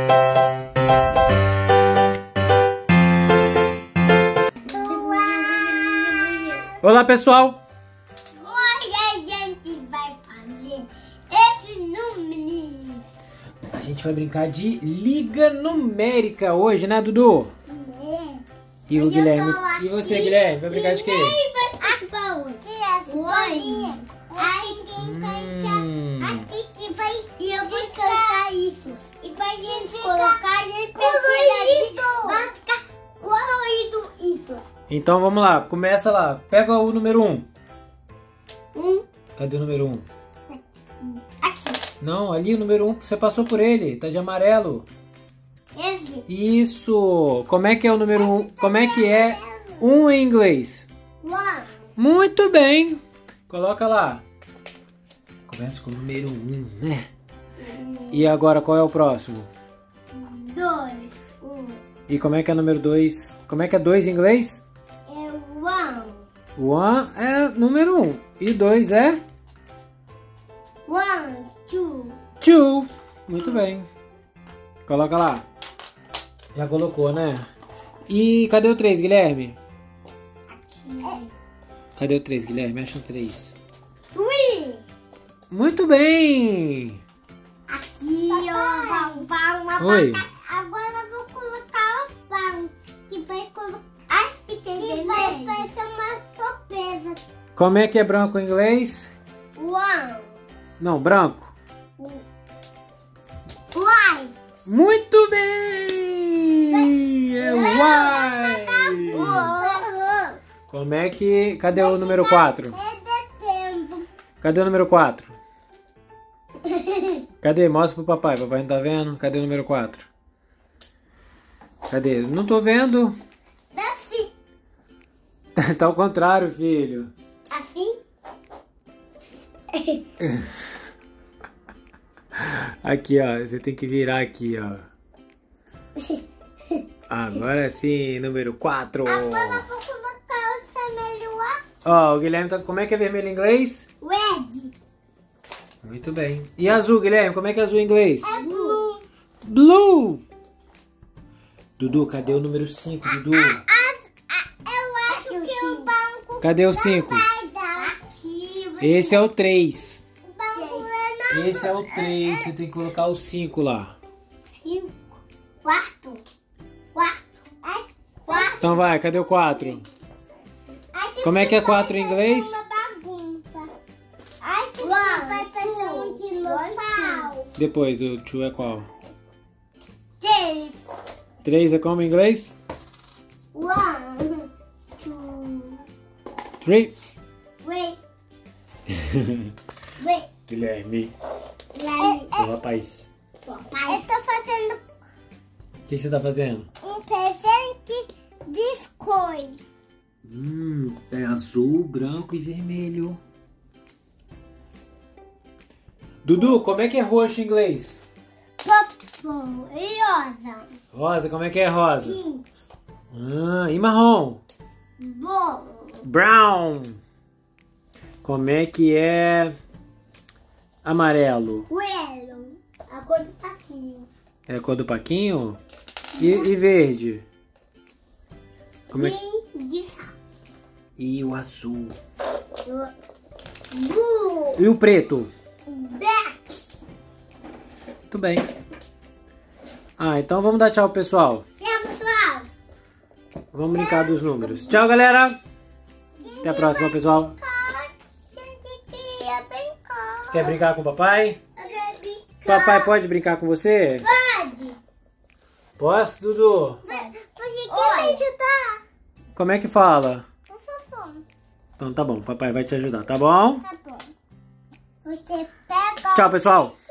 Olá, pessoal! Hoje a gente vai fazer esse número. A gente vai brincar de liga numérica hoje, né, Dudu? E o Guilherme? E você, Guilherme? Vai brincar de quê? Aqui que vai. E eu vou cantar isso. E vai gente colocar colorido. Vai ficar colorido isso. Então vamos lá, começa lá. Pega o número 1. Cadê o número 1? Aqui. Não, ali o número 1, você passou por ele, tá de amarelo. Esse. Isso! Como é que é o número 1? Como é que é 1 em inglês? One. Muito bem! Coloca lá. Começa com o número 1, né? E agora qual é o próximo? 2. E como é que é o número 2? Como é que é 2 em inglês? É one. 1 é número 1. E 2 é? 1, 2. 2. Muito bem. Coloca lá. Já colocou, né? E cadê o 3, Guilherme? Aqui. Cadê o 3, Guilherme? Acha o 3. 3. Muito bem! Aqui, ó. Oi. Agora eu vou colocar os pão. Que vai colocar. Acho que tem que vai ser uma surpresa. Como é que é branco em inglês? One. Não, branco. White. Muito bem! É white! Como é que... Cadê o número 4? É de tempo. Cadê o número 4? Cadê? Mostra pro papai. Papai não tá vendo? Cadê o número 4? Cadê? Não tô vendo. Assim. Tá ao contrário, filho. Assim? Aqui, ó. Você tem que virar aqui, ó. Agora sim, número 4. Agora eu vou colocar o vermelho lá. Ó, o Guilherme tá... Como é que é vermelho em inglês? Red. Muito bem. E azul, Guilherme? Como é que é azul em inglês? É blue. Blue! Dudu, cadê o número 5, Dudu? Eu acho que o banco Cadê o 5? vai dar. Aqui. Esse é o 3. O banco é não. Esse é o 3. Você tem que colocar o 5 lá. 5. 4. 4. 4. Então vai, cadê o 4? Como é que é 4 em inglês? Uma bagunça. Acho que vai fazer um dinossauro. Depois, o 2 é qual? 3. 3 é como em inglês? 1, 2, 3. 3. Wait. Guilherme. Ô, rapaz. Eu tô fazendo O que você tá fazendo? um presente biscoito. É azul, branco e vermelho. Dudu, como é que é roxo em inglês? Purple e rosa. Rosa, como é que é rosa? Pink. E marrom? Bom. Brown. Como é que é amarelo? Coelho. A cor do paquinho. É a cor do paquinho? E verde? Como é que... De sal. E o azul? Blue. E o preto? Black. Muito bem. Então vamos dar tchau, pessoal. Tchau, pessoal. Vamos brincar dos números. Tchau, galera. Até a próxima, pessoal. Quer brincar com o papai? Papai pode brincar com você? Pode. Posso, Dudu? Você quer me ajudar? Como é que fala? Por favor. Então tá bom, papai vai te ajudar, tá bom? Tá bom. Você pega... Tchau, pessoal.